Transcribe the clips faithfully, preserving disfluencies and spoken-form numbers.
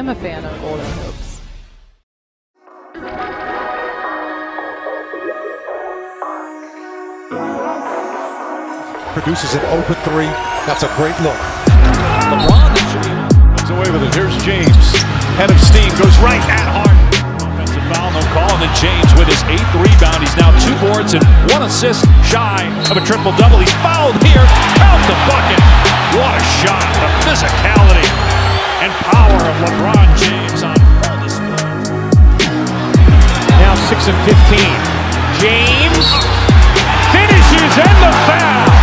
am a fan of Golden Hoops. Produces an open three. That's a great look. LeBron comes away with it. Here's James. Head of steam. Goes right at Harden. Offensive foul, no call. And then James with his eighth rebound. He's now two boards and one assist shy of a triple-double. He's fouled here. Count the bucket. What a shot. The physicality and power of LeBron James on full display. Now six and fifteen. James finishes and the foul.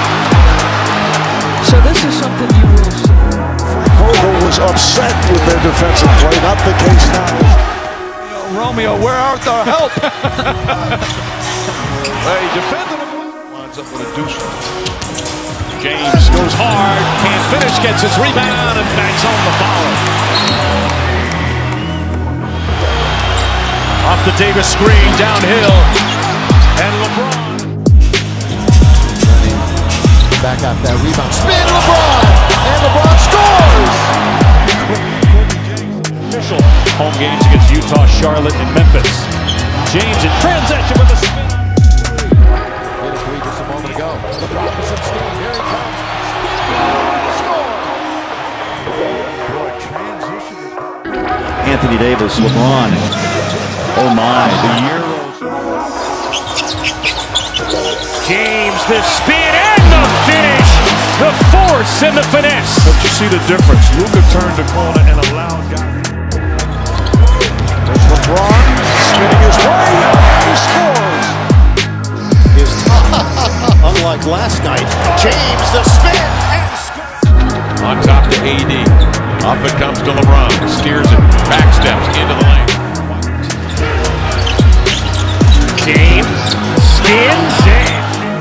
So this is something you will see. Vogel was upset with their defensive play, not the case now. Romeo, where art thou? Help! Hey, defended him. Lines up with a deuce. James goes hard, can't finish, gets his rebound, and bangs home the foul. Off the Davis screen, downhill, and LeBron. Back out that rebound. Spin LeBron! And LeBron scores! Official home games against Utah, Charlotte, and Memphis. James in transition with a spin. Hit a three just a moment ago. LeBron with some steam. Here he comes. Score! Anthony Davis, LeBron. Oh my, the Euros. James, the spin and the finish. The force and the finesse. But you see the difference. Luka turned the corner and allowed guys. There's LeBron spinning his way. He scores. His unlike last night. James, the spin and scores. On top to A D. Up it comes to LeBron. Steers it. Back steps into the lane. James spins in.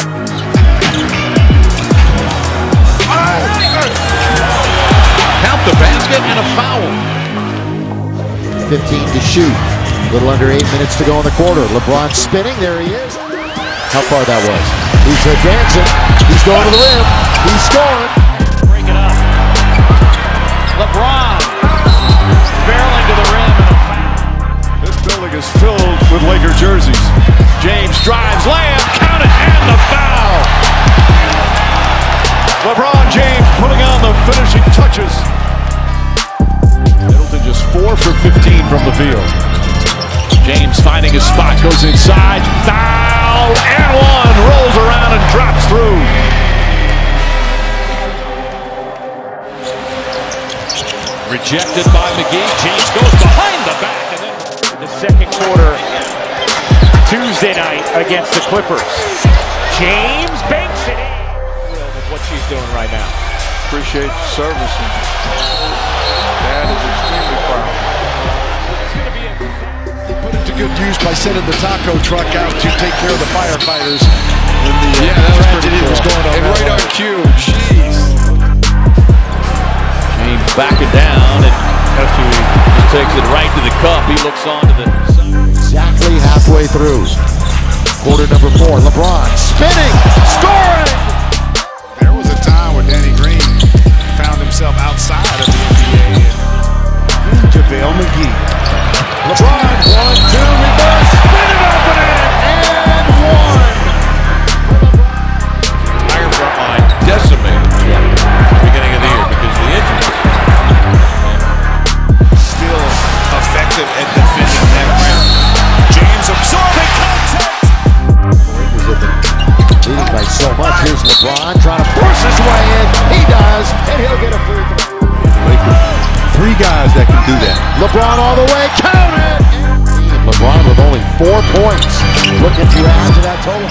Count the basket and a foul. fifteen to shoot. A little under eight minutes to go in the quarter. LeBron spinning. There he is. How far that was. He's advancing. He's going to the rim. He's scoring. Break it up. LeBron barreling to the rim and a foul. This building is filled with Laker jerseys. James drives, layup, count it, and the foul. LeBron James putting on the finishing touches. Middleton just four for fifteen from the field. James finding his spot, goes inside, foul, and one, rolls around and drops through. Rejected by McGee. James goes behind the back. And then The second quarter, Tuesday night against the Clippers. James banks it in. Thrilled with what she's doing right now. appreciate the service. And Dad is extremely proud. He put it to good use by sending the taco truck out to take care of the firefighters when the uh, yeah, that was tragedy cool. was going on. And right on cue. Jeez. James backing down, and he takes it right to the cup. He looks on to the Exactly halfway through. Quarter number four. LeBron spinning, scoring. There was a time where Danny Green found himself outside of the N B A. JaVale McGee. LeBron, one, two, reverse, spin it up and in, and one. Entire front line decimated at the beginning of the year because of the injuries. Still effective at defending that rim. James absorbing contact. Lakers have been leading by so much. Here's LeBron trying to force his way in. He does, and he'll get a free throw. Lakers, three guys that can do that. LeBron all the way, count it! LeBron with only four points. Looking to add to that total.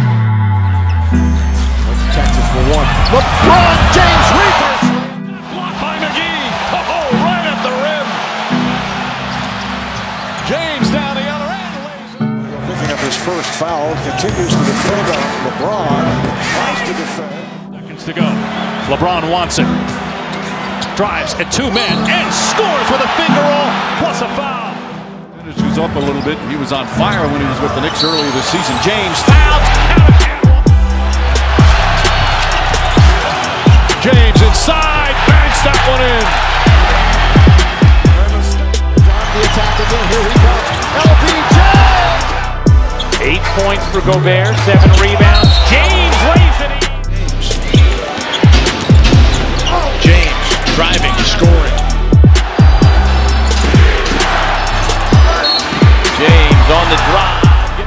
Texas for one. LeBron James reverse. Blocked by McGee. Oh, right at the rim. James down the other end. Picking up his first foul, continues to defend on LeBron. Tries to defend. Seconds to go. LeBron wants it. Drives at two men and scores with a finger roll plus a foul. Who's up a little bit. He was on fire when he was with the Knicks earlier this season. James fouled. James inside, banks that one in. points for Gobert, seven rebounds. James lays it in. James driving, scoring. James on the drive.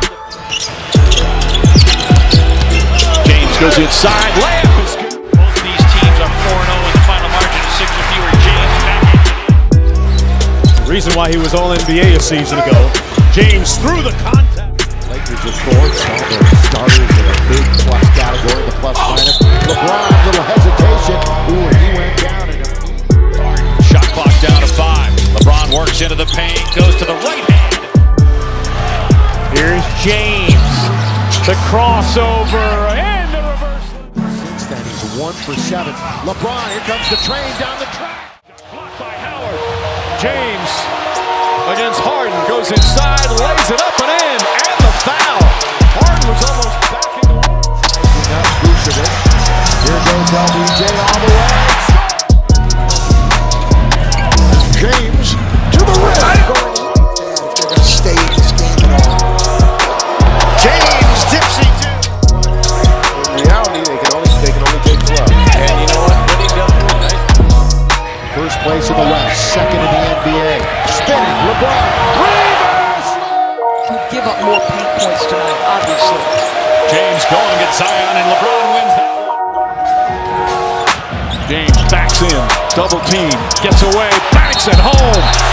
James goes inside. Layup is good. Both of these teams are four and oh in the final margin of six or fewer. James back in. The reason why he was all N B A a season ago. James through the contact. Lakers with scores. All their starters in a big plus category, the plus minus. LeBron, little hesitation. Ooh, and he went down in a Shot clock down to five. LeBron works into the paint, goes to the right hand. Here's James. The crossover and the reverse. Since then, he's one for seven. LeBron, here comes the train down the track. Blocked by Howard. James against Harden, goes inside, lays it up and in, and the foul. Harden was almost back in the Not Vucevic. Here goes L B J all the way. James to the rim. They're going to stay in this game at all. James tipsy too. In reality, they can only they can only take twelve. And you know what? Winning doesn't win. Nice. First place in the West, second in the N B A. Spinning, LeBron. Reverse! Can give up more paint points tonight, obviously. James going at Zion, and LeBron wins that one. James backs in, double team, gets away, banks it home.